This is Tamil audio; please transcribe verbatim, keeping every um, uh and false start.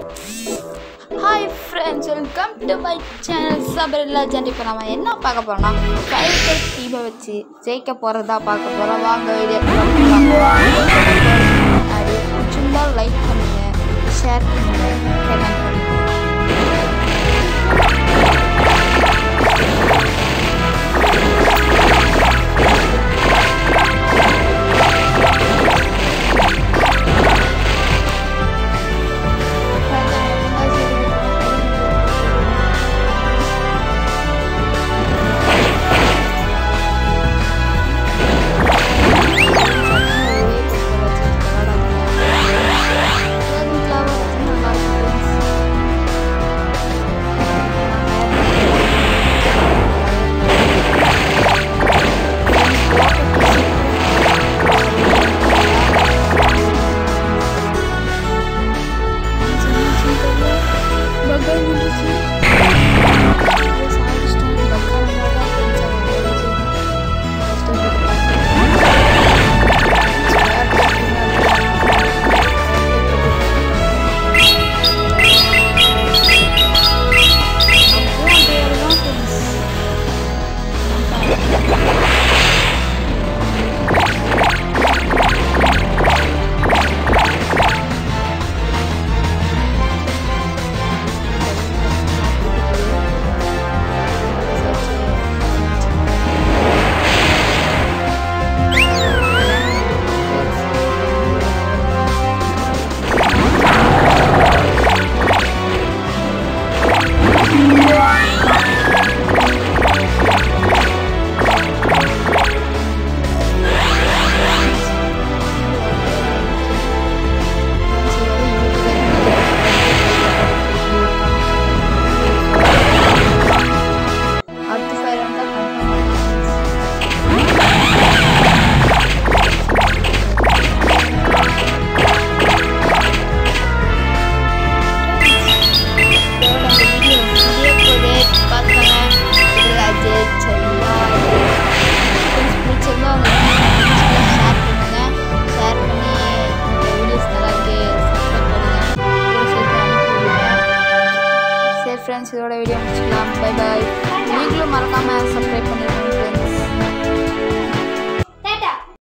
Hi friends, welcome to my channel Sabrilla Legend. இப்போ நாம என்ன பார்க்க போறோம்னா ஃபைவ் டைப் டீமை வச்சு ஜெயிக்க போறதா பார்க்க போறோம். வாங்க வீடியோக்குள்ள போலாம். அது பிடிச்சிருந்தா லைக் பண்ணுங்க, ஷேர் பண்ணுங்க, கமெண்ட் பண்ணுங்க.